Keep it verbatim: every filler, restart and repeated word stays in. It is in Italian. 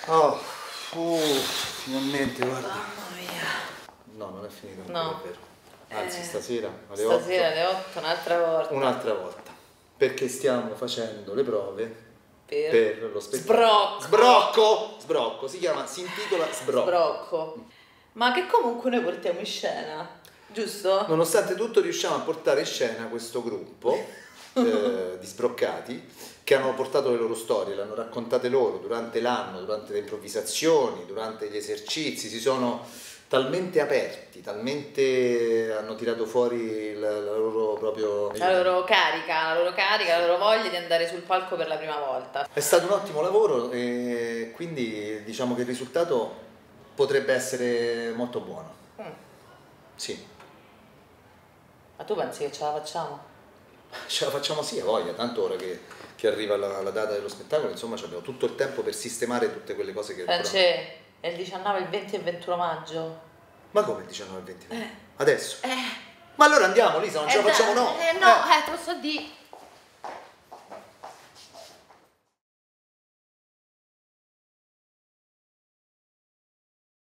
Oh, uh, finalmente, guarda. Mamma mia. No, non è finito, No. non è vero. Anzi, Eh, stasera alle Stasera otto. alle otto un'altra volta. Un'altra volta. Perché stiamo facendo le prove Per, per lo spettacolo. Sbrocco. Sbrocco! Sbrocco, si chiama, si intitola Sbrocco. Sbrocco. Ma che comunque noi portiamo in scena, giusto? Nonostante tutto riusciamo a portare in scena questo gruppo eh, di sbroccati che hanno portato le loro storie, le hanno raccontate loro durante l'anno, durante le improvvisazioni, durante gli esercizi, si sono talmente aperti, talmente hanno tirato fuori la, la loro proprio... La loro carica, la loro carica, la loro voglia di andare sul palco per la prima volta. È stato un ottimo lavoro e quindi diciamo che il risultato potrebbe essere molto buono. Mm. Sì. Ma tu pensi che ce la facciamo? Ce la facciamo sì, a voglia, tanto ora che, che arriva la, la data dello spettacolo, insomma abbiamo tutto il tempo per sistemare tutte quelle cose che... France, è il diciannove, il venti e il ventuno maggio. Ma come il diciannove e il venti? Eh. Adesso? Eh. Ma allora andiamo Lisa, non ce Eh, la facciamo dai, no! Eh no, eh, te lo so di...